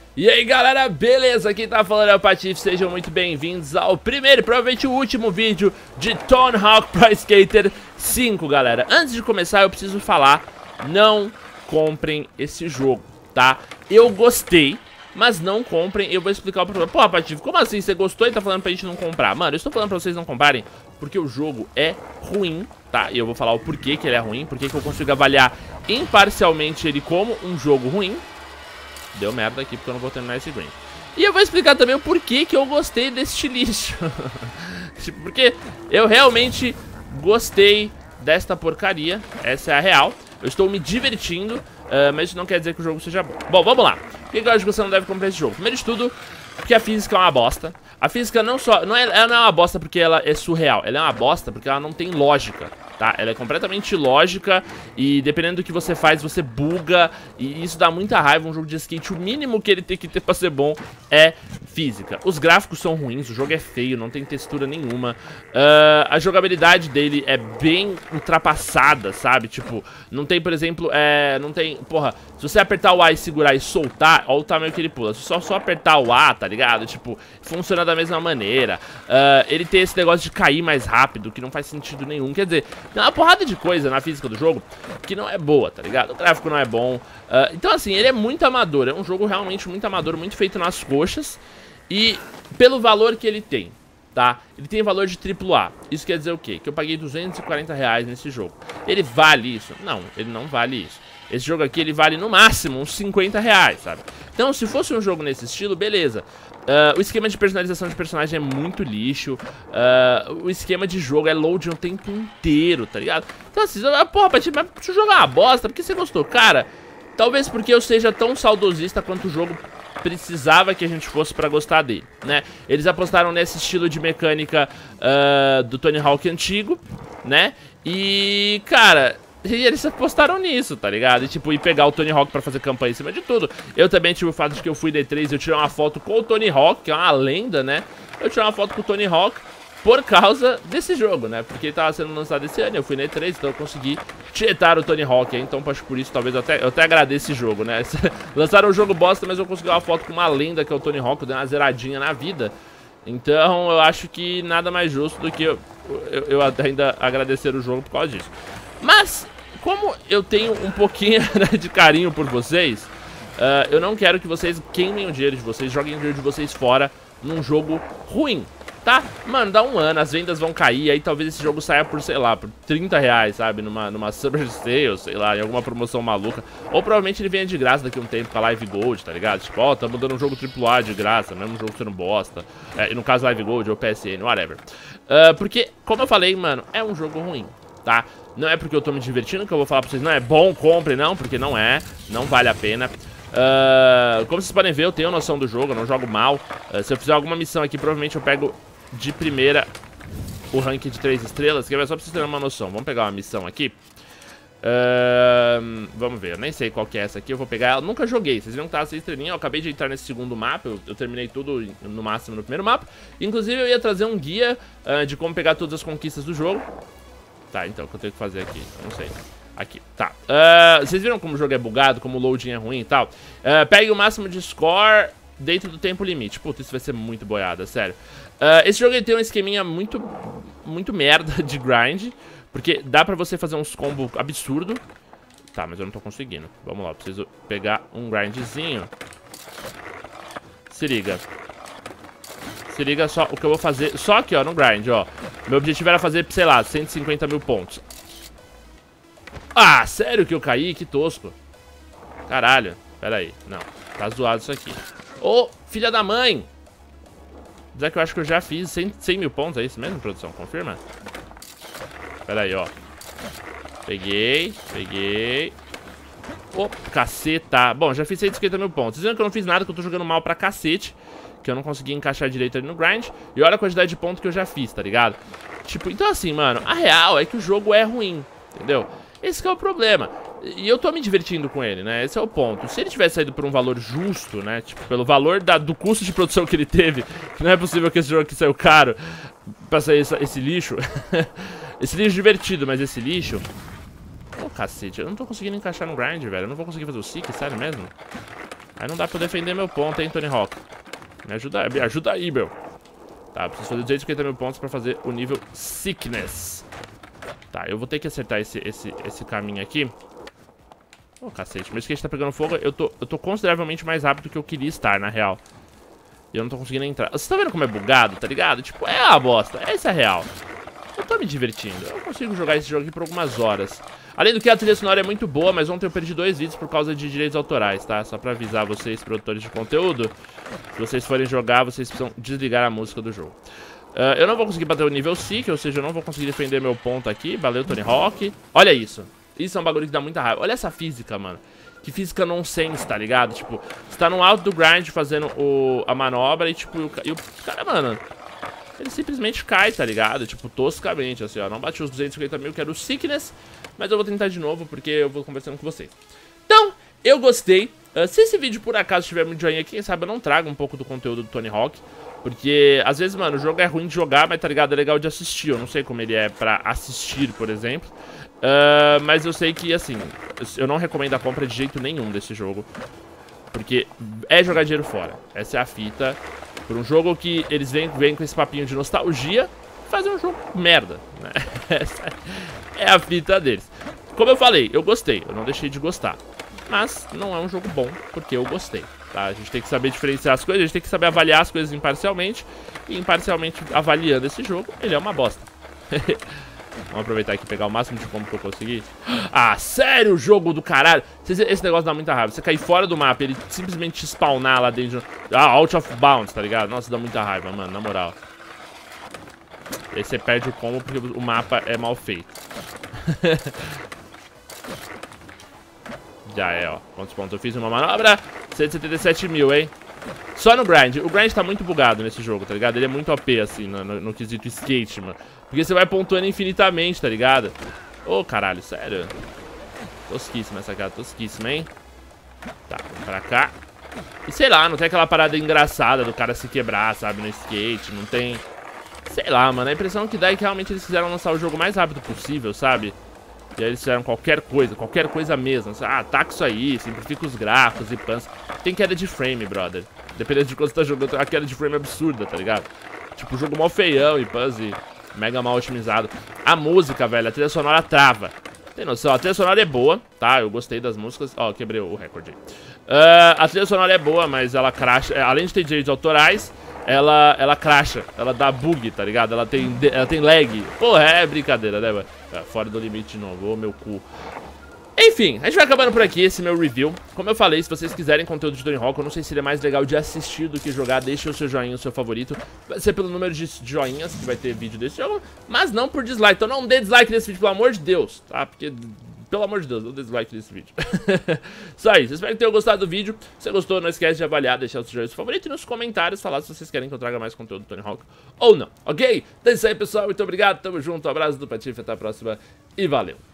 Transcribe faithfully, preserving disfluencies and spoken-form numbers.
E aí galera, beleza? Quem tá falando é o Patife, sejam muito bem-vindos ao primeiro e provavelmente o último vídeo de Tony Hawk Pro Skater cinco, galera. Antes de começar eu preciso falar, não comprem esse jogo, tá? Eu gostei, mas não comprem, eu vou explicar o problema. Pô, Patife, como assim? Você gostou e tá falando pra gente não comprar? Mano, eu estou falando pra vocês não comprarem porque o jogo é ruim, tá? E eu vou falar o porquê que ele é ruim, porque que eu consigo avaliar imparcialmente ele como um jogo ruim. Deu merda aqui porque eu não vou terminar esse green. E eu vou explicar também o porquê que eu gostei deste lixo. Tipo, porque eu realmente gostei desta porcaria. Essa é a real. Eu estou me divertindo, uh, mas isso não quer dizer que o jogo seja bom. Bom, vamos lá. Por que eu acho que você não deve comprar esse jogo? Primeiro de tudo, porque a física é uma bosta. A física não só... Não é, ela não é uma bosta porque ela é surreal. Ela é uma bosta porque ela não tem lógica, tá? Ela é completamente ilógica e dependendo do que você faz, você buga. E isso dá muita raiva. Um jogo de skate, o mínimo que ele tem que ter pra ser bom é física. Os gráficos são ruins, o jogo é feio, não tem textura nenhuma. uh, A jogabilidade dele é bem ultrapassada, sabe? Tipo, não tem, por exemplo, é, não tem... Porra, se você apertar o A e segurar e soltar, olha o tamanho que ele pula. Se só, só apertar o A, tá ligado? Tipo, funciona da mesma maneira. uh, Ele tem esse negócio de cair mais rápido, que não faz sentido nenhum. Quer dizer, tem uma porrada de coisa na física do jogo que não é boa, tá ligado? O gráfico não é bom. uh, Então assim, ele é muito amador. É um jogo realmente muito amador, muito feito nas coxas. E pelo valor que ele tem, tá? Ele tem valor de triplo A. Isso quer dizer o quê? Que eu paguei duzentos e quarenta reais nesse jogo. Ele vale isso? Não, ele não vale isso. Esse jogo aqui, ele vale no máximo uns cinquenta reais, sabe? Então, se fosse um jogo nesse estilo, beleza. Uh, o esquema de personalização de personagem é muito lixo. uh, O esquema de jogo é load o tempo inteiro, tá ligado? Então assim, porra, mas se o jogo é uma bosta, por que você gostou? Cara, talvez porque eu seja tão saudosista quanto o jogo precisava que a gente fosse pra gostar dele, né? Eles apostaram nesse estilo de mecânica uh, do Tony Hawk antigo, né? E, cara... E eles apostaram nisso, tá ligado? E tipo, ir pegar o Tony Hawk pra fazer campanha em cima de tudo. Eu também tive o fato de que eu fui D três e eu tirei uma foto com o Tony Hawk, que é uma lenda, né? Eu tirei uma foto com o Tony Hawk por causa desse jogo, né? Porque ele tava sendo lançado esse ano, eu fui na E três, então eu consegui tietar o Tony Hawk aí. Então, acho que por isso, talvez eu até, eu até agradeço esse jogo, né? Lançaram um jogo bosta, mas eu consegui uma foto com uma lenda, que é o Tony Hawk. Eu dei uma zeradinha na vida. Então, eu acho que nada mais justo do que eu, eu, eu ainda agradecer o jogo por causa disso. Mas, como eu tenho um pouquinho, né, de carinho por vocês, uh, eu não quero que vocês queimem o dinheiro de vocês, joguem o dinheiro de vocês fora num jogo ruim, tá? Mano, dá um ano, as vendas vão cair, aí talvez esse jogo saia por, sei lá, por trinta reais, sabe? Numa, numa Summer Sale, sei lá, em alguma promoção maluca. Ou provavelmente ele venha de graça daqui a um tempo com a Live Gold, tá ligado? Tipo, ó, oh, tamo dando um jogo triplo A de graça, mesmo um jogo que você não bosta. É, e no caso Live Gold ou P S N, whatever. Uh, porque, como eu falei, mano, é um jogo ruim, tá? Não é porque eu tô me divertindo que eu vou falar pra vocês, não é bom, compre, não, porque não é, não vale a pena. uh, Como vocês podem ver, eu tenho noção do jogo, eu não jogo mal. uh, Se eu fizer alguma missão aqui, provavelmente eu pego de primeira o rank de três estrelas, que é só pra vocês terem uma noção. Vamos pegar uma missão aqui. uh, Vamos ver, eu nem sei qual que é essa aqui, eu vou pegar ela. Nunca joguei, vocês viram que tava seis estrelinhas. Eu acabei de entrar nesse segundo mapa, eu, eu terminei tudo no máximo no primeiro mapa. Inclusive eu ia trazer um guia uh, de como pegar todas as conquistas do jogo. Tá, então, o que eu tenho que fazer aqui? Não sei. Aqui, tá. Uh, vocês viram como o jogo é bugado, como o loading é ruim e tal? Uh, pegue o máximo de score dentro do tempo limite. Puta, isso vai ser muito boiada, sério. Uh, esse jogo ele tem um esqueminha muito, muito merda de grind, porque dá pra você fazer uns combos absurdo. Tá, mas eu não tô conseguindo. Vamos lá, eu preciso pegar um grindzinho. Se liga. Se liga só o que eu vou fazer. Só aqui, ó, no grind, ó. Meu objetivo era fazer, sei lá, cento e cinquenta mil pontos. Ah, sério que eu caí? Que tosco. Caralho. Pera aí. Não. Tá zoado isso aqui. Ô, filha da mãe. Já que eu acho que eu já fiz cem, cem mil pontos. É isso mesmo, produção? Confirma? Pera aí, ó. Peguei. Peguei. Ô, caceta. Bom, já fiz cento e cinquenta mil pontos. Vocês viram que eu não fiz nada, que eu tô jogando mal pra cacete. Que eu não consegui encaixar direito ali no grind. E olha a quantidade de pontos que eu já fiz, tá ligado? Tipo, então assim, mano, a real é que o jogo é ruim, entendeu? Esse que é o problema. E eu tô me divertindo com ele, né? Esse é o ponto. Se ele tivesse saído por um valor justo, né? Tipo, pelo valor da, do custo de produção que ele teve, que não é possível que esse jogo aqui saiu caro pra sair esse, esse lixo. Esse lixo divertido, mas esse lixo... Ô, oh, cacete, eu não tô conseguindo encaixar no grind, velho. Eu não vou conseguir fazer o seek, sério mesmo? Aí não dá pra eu defender meu ponto, hein, Tony Hawk. Me ajuda, me ajuda aí, meu. Tá, eu preciso fazer duzentos e cinquenta mil pontos pra fazer o nível Sickness. Tá, eu vou ter que acertar esse, esse, esse caminho aqui. Ô, oh, cacete, meu skate tá pegando fogo. Eu tô, eu tô consideravelmente mais rápido do que eu queria estar, na real. E eu não tô conseguindo entrar. Você tá vendo como é bugado, tá ligado? Tipo, é uma bosta. Essa é a real. Eu tô me divertindo. Eu consigo jogar esse jogo aqui por algumas horas. Além do que a trilha sonora é muito boa, mas ontem eu perdi dois vídeos por causa de direitos autorais, tá? Só pra avisar vocês, produtores de conteúdo. Se vocês forem jogar, vocês precisam desligar a música do jogo. Uh, eu não vou conseguir bater o nível Seek, ou seja, eu não vou conseguir defender meu ponto aqui. Valeu, Tony Hawk. Olha isso. Isso é um bagulho que dá muita raiva. Olha essa física, mano. Que física nonsense, tá ligado? Tipo, você tá no alto do grind fazendo o, a manobra e, tipo, o, e o cara, mano, ele simplesmente cai, tá ligado? Tipo, toscamente, assim, ó. Não bati os duzentos e cinquenta mil, que era o Sickness, mas eu vou tentar de novo, porque eu vou conversando com vocês. Então, eu gostei. Uh, se esse vídeo, por acaso, tiver muito joinha aqui, quem sabe eu não trago um pouco do conteúdo do Tony Hawk. Porque, às vezes, mano, o jogo é ruim de jogar, mas, tá ligado? É legal de assistir. Eu não sei como ele é pra assistir, por exemplo. Uh, mas eu sei que, assim, eu não recomendo a compra de jeito nenhum desse jogo. Porque é jogar dinheiro fora. Essa é a fita. Por um jogo que eles vêm, vêm com esse papinho de nostalgia, fazer um jogo merda, né? Essa é a fita deles. Como eu falei, eu gostei. Eu não deixei de gostar. Mas não é um jogo bom, porque eu gostei. Tá? A gente tem que saber diferenciar as coisas. A gente tem que saber avaliar as coisas imparcialmente. E imparcialmente avaliando esse jogo, ele é uma bosta. Vamos aproveitar aqui e pegar o máximo de combo que eu conseguir. Ah, sério, jogo do caralho. Esse negócio dá muita raiva. Você cair fora do mapa, ele simplesmente te spawnar lá dentro. Ah, out of bounds, tá ligado? Nossa, dá muita raiva, mano, na moral. E aí você perde o combo porque o mapa é mal feito. Já é, ó. Quantos pontos eu fiz uma manobra? cento e setenta e sete mil, hein? Só no grind. O grind tá muito bugado nesse jogo, tá ligado? Ele é muito O P, assim, no, no, no quesito skate, mano. Porque você vai pontuando infinitamente, tá ligado? Ô, oh, caralho, sério. Tosquíssima essa cara, tosquíssima, hein? Tá, vamos pra cá. E sei lá, não tem aquela parada engraçada do cara se quebrar, sabe, no skate. Não tem... Sei lá, mano, a impressão que dá é que realmente eles quiseram lançar o jogo o mais rápido possível, sabe? E aí eles fizeram qualquer coisa, qualquer coisa mesmo. Ah, taca isso aí, simplifica os gráficos e pans. Tem queda de frame, brother. Dependendo de quando você tá jogando, a queda de frame é absurda, tá ligado? Tipo, jogo mal feião e pans e mega mal otimizado. A música, velho, a trilha sonora trava. Tem noção, a trilha sonora é boa, tá? Eu gostei das músicas. Ó, oh, quebrei o recorde aí. Uh, a trilha sonora é boa, mas ela crasha. Além de ter direitos autorais, ela, ela crasha. Ela dá bug, tá ligado? Ela tem, ela tem lag. Porra, é brincadeira, né, mano? É, fora do limite de novo, ô meu cu. Enfim, a gente vai acabando por aqui esse meu review. Como eu falei, se vocês quiserem conteúdo de Tony Hawk, eu não sei se ele é mais legal de assistir do que jogar. Deixe o seu joinha, o seu favorito. Vai ser pelo número de joinhas que vai ter vídeo desse jogo, mas não por dislike. Então não dê dislike nesse vídeo, pelo amor de Deus, tá? Porque, pelo amor de Deus, não dê dislike nesse vídeo. Só isso, espero que tenham gostado do vídeo. Se você gostou, não esquece de avaliar, deixar o seu joinha, o seu favorito e nos comentários falar se vocês querem que eu traga mais conteúdo do Tony Hawk ou não, ok? Então é isso aí, pessoal, muito obrigado, tamo junto, um abraço do Patife, até a próxima e valeu!